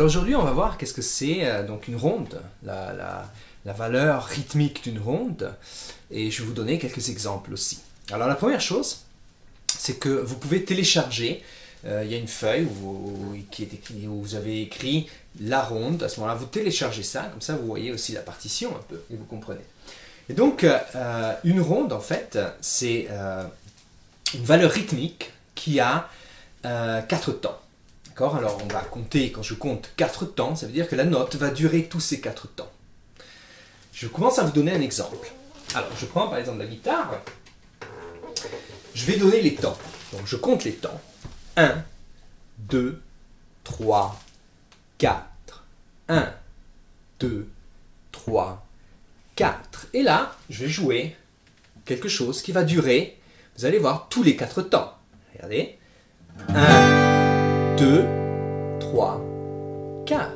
aujourd'hui, on va voir qu'est-ce que c'est donc une ronde, la valeur rythmique d'une ronde, et je vais vous donner quelques exemples aussi. Alors la première chose, c'est que vous pouvez télécharger, il y a une feuille où vous avez écrit la ronde. À ce moment-là, vous téléchargez ça, comme ça vous voyez aussi la partition un peu, et vous comprenez. Et donc, une ronde, en fait, c'est une valeur rythmique qui a 4 temps. D'accord? Alors, on va compter, quand je compte 4 temps, ça veut dire que la note va durer tous ces 4 temps. Je commence à vous donner un exemple. Alors, je prends par exemple la guitare. Je vais donner les temps. Donc, je compte les temps. 1, 2, 3, 4. 1, 2, 3, 4. Et là, je vais jouer quelque chose qui va durer, vous allez voir, tous les 4 temps. Regardez. 1, 2, 3, 4.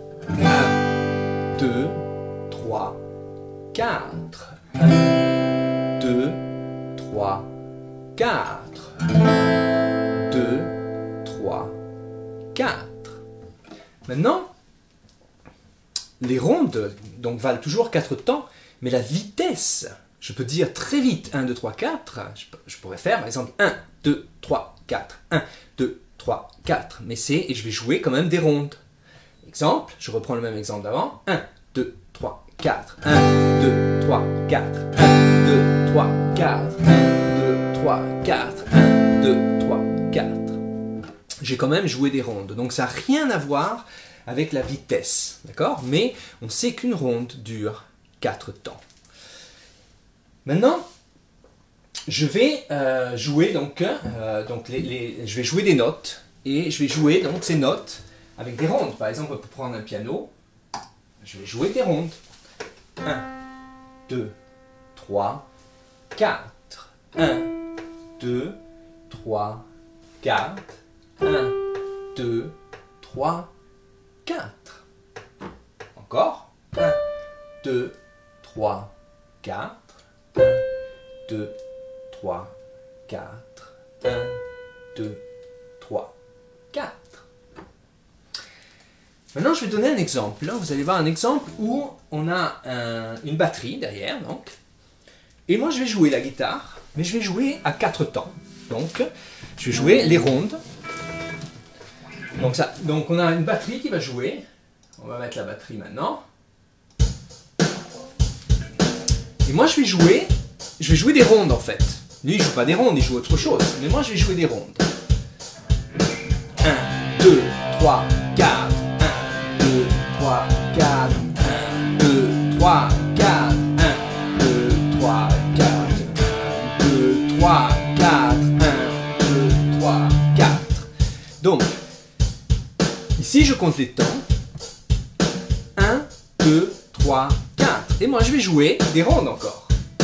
1, 2, 3, 4. 1, 2, 3, 4. 2, 3, 4. Maintenant, les rondes donc, valent toujours 4 temps, mais la vitesse, je peux dire très vite 1, 2, 3, 4. Je pourrais faire par exemple 1, 2, 3, 4. 1, 2, 3, 4. Mais c'est, et je vais jouer quand même des rondes. Exemple, je reprends le même exemple d'avant. 1, 2, 3, 4. 1, 2, 3, 4. 1, 2, 3, 4. 1, 2, 3, 4. 1, 2, 3, 4. J'ai quand même joué des rondes. Donc ça n'a rien à voir avec la vitesse. D'accord? Mais on sait qu'une ronde dure 4 temps. Maintenant, je vais jouer je vais jouer des notes et je vais jouer donc ces notes avec des rondes. Par exemple, on peut prendre un piano. Je vais jouer des rondes. 1, 2, 3, 4. 1, 2, 3, 4. 1, 2, 3, 4. Encore. 1, 2, 3, 4. 1, 2, 3, 4. 1, 2, 3, 4. Maintenant, je vais donner un exemple. Là, vous allez voir un exemple où on a une batterie derrière. Donc. Et moi, je vais jouer la guitare, mais je vais jouer à 4 temps. Donc, je vais jouer les rondes. Donc on a une batterie qui va jouer. On va mettre la batterie maintenant. Et moi, je vais jouer des rondes en fait. Lui, il ne joue pas des rondes, il joue autre chose. Mais moi, je vais jouer des rondes. 1, 2, 3, 4. 1, 2, 3, 4. 1, 2, 3, 4. 1, 2, 3, 4. 1, 2, 3, 4. 1, 2, 3, 4. Donc, ici, je compte les temps. 1, 2, 3, 4. Et moi, je vais jouer des rondes encore.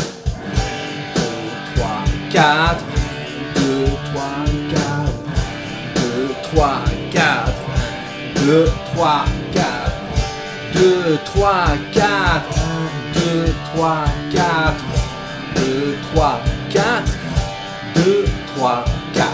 4, 2, 3, 4, 2, 3, 4, 2, 3, 4, 2, 3, 4, 2, 3, 4, 2, 3, 4, 2, 3, 4.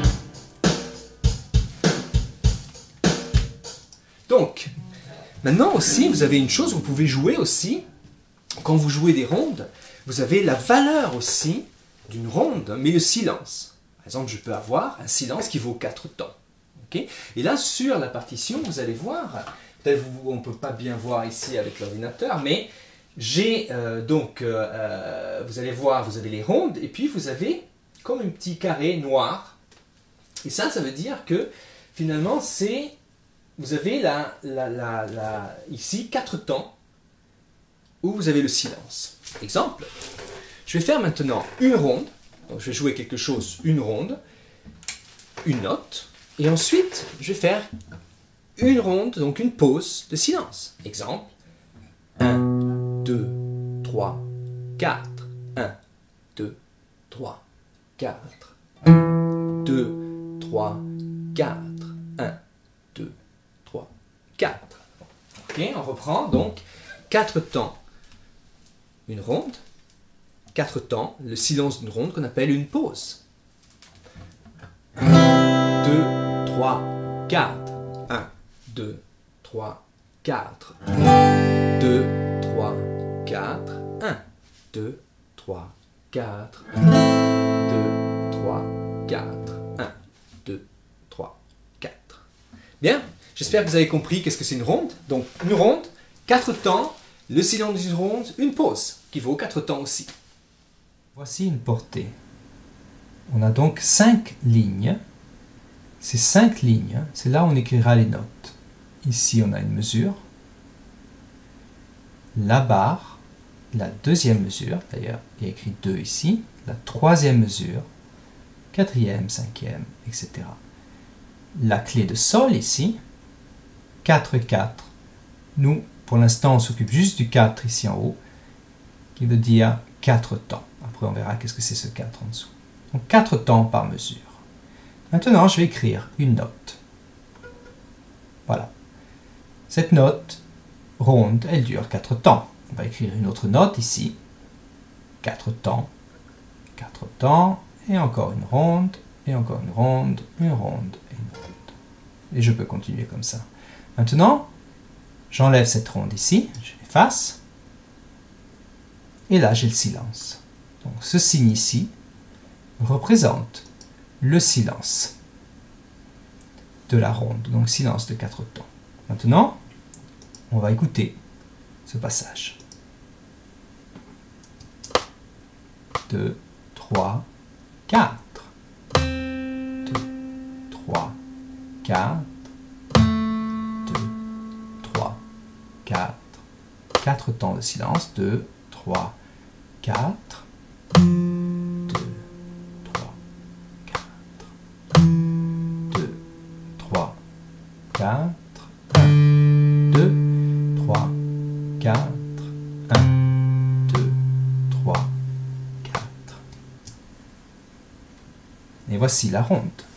Donc, maintenant aussi, vous avez une chose, vous pouvez jouer aussi, quand vous jouez des rondes, vous avez la valeur aussi d'une ronde, mais le silence. Par exemple, je peux avoir un silence qui vaut 4 temps. Okay? Et là, sur la partition, vous allez voir, peut-être on ne peut pas bien voir ici avec l'ordinateur, mais j'ai vous allez voir, vous avez les rondes, et puis vous avez comme un petit carré noir. Et ça veut dire que finalement, vous avez ici 4 temps où vous avez le silence. Exemple. Je vais faire maintenant une ronde. Donc je vais jouer quelque chose, une ronde, une note. Et ensuite, je vais faire une ronde, donc une pause de silence. Exemple. 1, 2, 3, 4. 1, 2, 3, 4. 2, 3, 4. 1, 2, 3, 4. Ok, on reprend donc 4 temps. Une ronde. 4 temps, le silence d'une ronde qu'on appelle une pause. 1, 2, 3, 4. 1, 2, 3, 3, 4. 2, 3, 4. 1, 2, 3, 4. 2, 3, 4. 1, 2, 3, 4. Bien, j'espère que vous avez compris qu'est-ce que c'est une ronde. Donc, une ronde, 4 temps, le silence d'une ronde, une pause, qui vaut 4 temps aussi. Voici une portée. On a donc 5 lignes. Ces 5 lignes, c'est là où on écrira les notes. Ici, on a une mesure. La barre, la deuxième mesure, d'ailleurs, il y a écrit 2 ici. La troisième mesure, quatrième, cinquième, etc. La clé de sol ici, 4, 4. Nous, pour l'instant, on s'occupe juste du 4 ici en haut, qui veut dire 4 temps. Après, on verra qu'est-ce que c'est ce 4 en dessous. Donc 4 temps par mesure. Maintenant, je vais écrire une note. Voilà. Cette note ronde, elle dure 4 temps. On va écrire une autre note ici. 4 temps, et encore une ronde, et encore une ronde, une ronde, et une ronde. Et je peux continuer comme ça. Maintenant, j'enlève cette ronde ici, je l'efface. Et là, j'ai le silence. Donc, ce signe ici représente le silence de la ronde, donc silence de 4 temps. Maintenant, on va écouter ce passage. 2, 3, 4. 2, 3, 4. 2, 3, 4. 4 temps de silence. 2, 3, 4. 2, 3, 4. 2, 3, 4. 1, 2, 3, 4. 1, 2, 3, 4. Et voici la ronde.